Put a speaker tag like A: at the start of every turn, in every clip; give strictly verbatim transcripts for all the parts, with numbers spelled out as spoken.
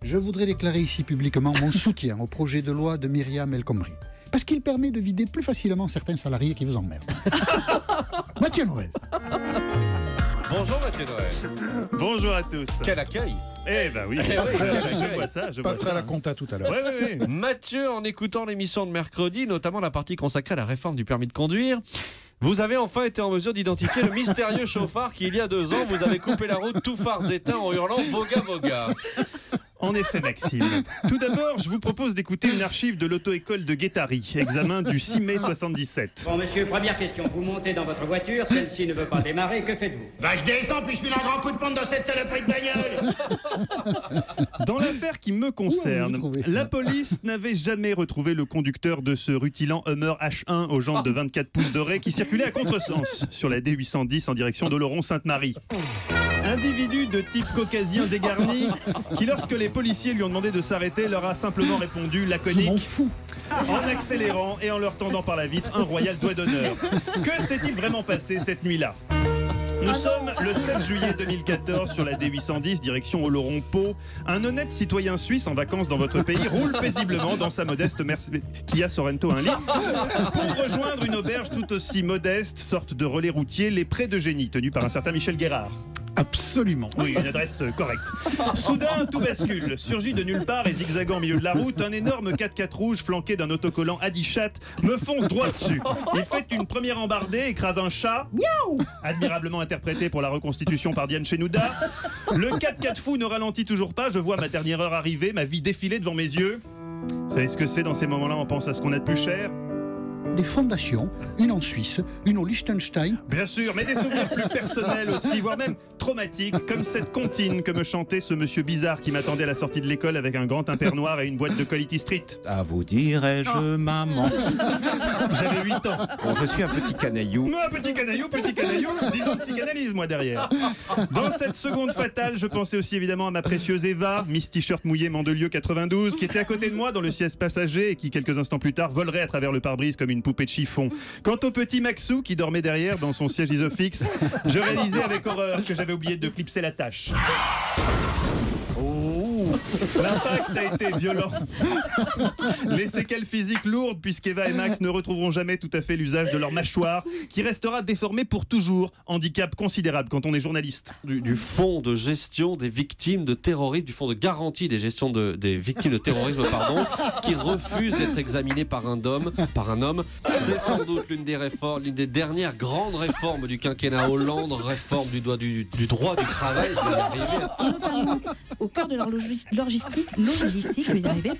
A: Je voudrais déclarer ici publiquement mon soutien au projet de loi de Myriam El Khomri. Parce qu'il permet de vider plus facilement certains salariés qui vous emmerdent. Mathieu Noël.
B: Bonjour Mathieu Noël.
C: Bonjour à tous.
B: Quel accueil.
C: Eh ben oui,
B: Eh
C: je,
B: oui,
C: je, je vois ça. Je
A: Je passerai
C: vois
A: à la
C: ça.
A: compta tout à l'heure.
C: Ouais, ouais, ouais.
B: Mathieu, en écoutant l'émission de mercredi, notamment la partie consacrée à la réforme du permis de conduire, vous avez enfin été en mesure d'identifier le mystérieux chauffard qui, il y a deux ans, vous avez coupé la route tout phares éteints en hurlant « Voga, voga ».
C: En effet, Maxime. Tout d'abord, je vous propose d'écouter une archive de l'auto-école de Guétari, examen du six mai soixante-dix-sept.
D: Bon, monsieur, première question. Vous montez dans votre voiture, celle-ci ne veut pas démarrer, que faites-vous?
E: Va, je descends, puis je file un grand coup de pompe dans cette saloperie de bagnole.
C: Dans l'affaire qui me
A: Où
C: concerne,
A: avez-vous trouvé ça
C: la police n'avait jamais retrouvé le conducteur de ce rutilant Hummer H un aux jantes de vingt-quatre pouces dorés qui circulait à contresens sur la D huit cent dix en direction d'Oloron-Sainte-Marie. Individu de type caucasien dégarni qui, lorsque les policiers lui ont demandé de s'arrêter, leur a simplement répondu
A: Je m'en
C: laconique
A: fous.
C: en accélérant et en leur tendant par la vitre un royal doigt d'honneur. Que s'est-il vraiment passé cette nuit-là ? Nous sommes le sept juillet deux mille quatorze sur la D huit cent dix, direction Oloron-Pau. Un honnête citoyen suisse en vacances dans votre pays roule paisiblement dans sa modeste Mercedes Kia Sorento un litre pour rejoindre une auberge tout aussi modeste, sorte de relais routier, les Prés de Génie, tenu par un certain Michel Guérard.
A: Absolument.
C: Oui, une adresse euh, correcte. Soudain, tout bascule. Surgit de nulle part et zigzagant au milieu de la route, un énorme quatre-quatre rouge flanqué d'un autocollant Adichat me fonce droit dessus. Il fait une première embardée, écrase un chat, admirablement interprété pour la reconstitution par Diane Chenouda. Le quatre-quatre fou ne ralentit toujours pas, je vois ma dernière heure arriver, ma vie défiler devant mes yeux. Vous savez ce que c'est dans ces moments-là, on pense à ce qu'on a de plus cher?
A: Des fondations, une en Suisse, une au Liechtenstein.
C: Bien sûr, mais des souvenirs plus personnels aussi, voire même traumatiques, comme cette comptine que me chantait ce monsieur bizarre qui m'attendait à la sortie de l'école avec un grand impair noir et une boîte de Quality Street.
F: À vous dirais-je, maman.
C: J'avais huit ans.
F: Bon, je suis un petit canaillou.
C: Moi, petit canaillou, petit canaillou, dix ans de psychanalyse, moi, derrière. Dans cette seconde fatale, je pensais aussi évidemment à ma précieuse Eva, Miss T-shirt mouillé Mandelieu quatre-vingt-douze, qui était à côté de moi dans le siège passager et qui, quelques instants plus tard, volerait à travers le pare-brise comme une poupée de chiffon. Quant au petit Maxou, qui dormait derrière dans son siège isofix, je réalisais avec horreur que j'avais oublié de clipser la tâche. L'impact a été violent. Les séquelles physiques lourdes, puisqu'Eva et Max ne retrouveront jamais tout à fait l'usage de leur mâchoire, qui restera déformée pour toujours. Handicap considérable quand on est journaliste.
B: Du, du fonds de gestion des victimes de terrorisme, du fonds de garantie des gestions de, des victimes de terrorisme, pardon, qui refuse d'être examiné par un homme. Par un homme. C'est sans doute l'une des réformes, l'une des dernières grandes réformes du quinquennat Hollande, réforme du, doigt, du, du droit du travail. Je vais y arriver.
G: Notamment au cœur de leur logis- logistique, logistique, je vais y arriver.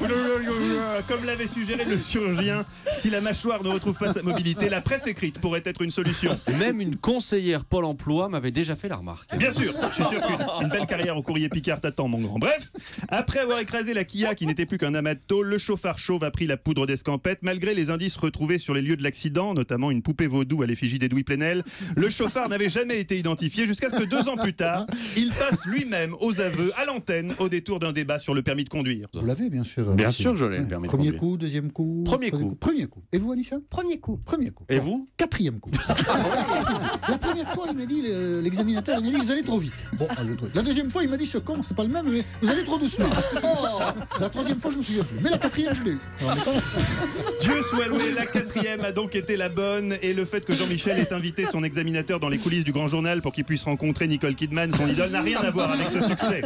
C: Comme l'avait suggéré le chirurgien, si la mâchoire ne retrouve pas sa mobilité, la presse écrite pourrait être une solution.
B: Même une conseillère Pôle emploi m'avait déjà fait la remarque.
C: Bien sûr, je suis sûr qu'une une belle carrière au courrier Picard t'attend, mon grand. Bref, après avoir écrasé la Kia qui n'était plus qu'un amas de tôle, le chauffard chauve a pris la poudre d'escampette. Malgré les indices retrouvés sur les lieux de l'accident, notamment une poupée vaudou à l'effigie d'Edoui Plenel, le chauffard n'avait jamais été identifié jusqu'à ce que deux ans plus tard, il passe lui-même aux aveux à l'antenne au détour d'un débat sur le permis de conduire.
A: Vous l'avez, bien sûr.
B: Bien
A: Maxime.
B: sûr que je l'ai, le
A: Ouais.
B: permis de
A: Premier
B: conduire.
A: coup, deuxième coup.
B: Premier
A: troisième
B: coup.
A: Premier coup. Et vous, Anissa?
G: Premier coup.
A: Premier coup.
B: Et
A: Bon,
B: vous?
A: Quatrième coup. La première fois, il m'a dit, le- l'examinateur, il m'a dit, vous allez trop vite. Bon, le truc. La deuxième fois, il m'a dit, ce con, c'est pas le même, mais vous allez trop doucement. Oh, la troisième fois, je me souviens plus. Mais la quatrième, je l'ai eu. Alors, mais pas-
C: Dieu soit loué, la quatrième a donc été la bonne, et le fait que Jean-Michel ait invité son examinateur dans les coulisses du Grand Journal pour qu'il puisse rencontrer Nicole Kidman, son idole, n'a rien à voir avec ce succès.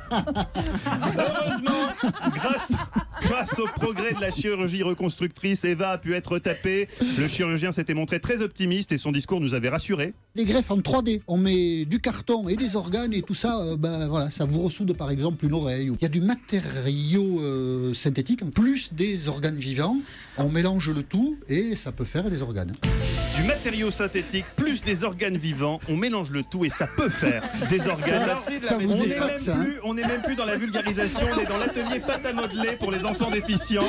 C: Heureusement, grâce, grâce au progrès de la chirurgie reconstructrice, Eva a pu être tapée. Le chirurgien s'était montré très optimiste et son discours nous avait rassurés.
A: Des greffes en trois D. On met du carton et des organes et tout ça, euh, ben voilà, ça vous ressoude par exemple une oreille. Il y a du matériau euh, synthétique plus des organes vivants. On mélange le tout et ça peut faire des organes.
C: Du matériau synthétique plus des organes vivants, on mélange le tout et ça peut faire des organes.
B: Merci de la
A: Ça vous
C: On
B: médecine.
C: n'est
A: épate,
C: même,
A: ça, hein.
C: plus- on n'est même plus dans la vulgarisation, on est dans l'atelier pâte à modeler pour les enfants déficients.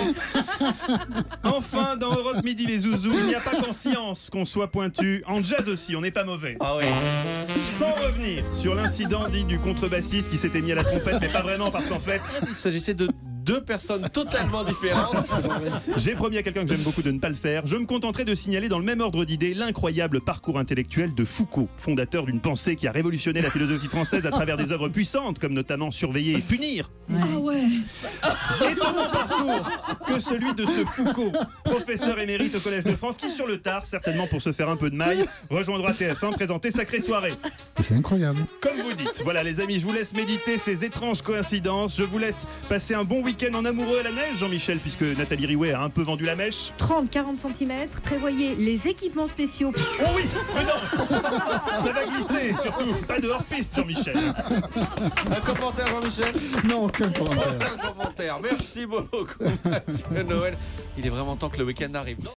C: Enfin, dans Europe Midi les zouzous, il n'y a pas qu'en science qu'on soit pointu, en jazz aussi, on n'est pas mauvais.
B: Ah oui.
C: Sans revenir sur l'incident dit du contrebassiste qui s'était mis à la trompette, mais pas vraiment parce qu'en fait,
B: Il s'agissait de deux personnes totalement différentes.
C: J'ai promis à quelqu'un que j'aime beaucoup de ne pas le faire. Je me contenterai de signaler dans le même ordre d'idées l'incroyable parcours intellectuel de Foucault, fondateur d'une pensée qui a révolutionné la philosophie française à travers des œuvres puissantes, comme notamment Surveiller et punir.
G: Ah ouais.
C: Étonnant parcours que celui de ce Foucault, professeur émérite au Collège de France, qui sur le tard, certainement pour se faire un peu de maille, rejoindra T F un présenter Sacrée Soirée.
A: C'est incroyable.
C: Comme vous dites, voilà les amis, je vous laisse méditer ces étranges coïncidences. Je vous laisse passer un bon week-end en amoureux à la neige, Jean-Michel, puisque Nathalie Riouet a un peu vendu la mèche.
H: trente à quarante centimètres, prévoyez les équipements spéciaux.
C: Oh oui, prudence. Ça va glisser, surtout. Pas de hors-piste, Jean-Michel.
B: Un commentaire, Jean-Michel?
A: Non, aucun commentaire.
B: Aucun commentaire. Merci beaucoup, Mathieu Noël. Il est vraiment temps que le week-end arrive.